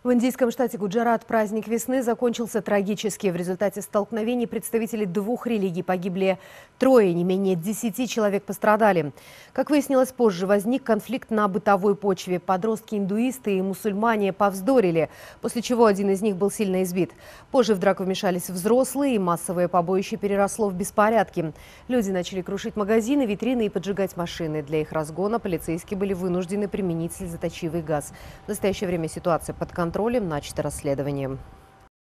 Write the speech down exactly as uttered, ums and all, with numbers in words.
В индийском штате Гуджарат праздник весны закончился трагически. В результате столкновений представители двух религий погибли трое, не менее десяти человек пострадали. Как выяснилось позже, возник конфликт на бытовой почве. Подростки-индуисты и мусульмане повздорили, после чего один из них был сильно избит. Позже в драку вмешались взрослые, и массовое побоище переросло в беспорядки. Люди начали крушить магазины, витрины и поджигать машины. Для их разгона полицейские были вынуждены применить слезоточивый газ. В настоящее время ситуация под контролем. Начато расследование.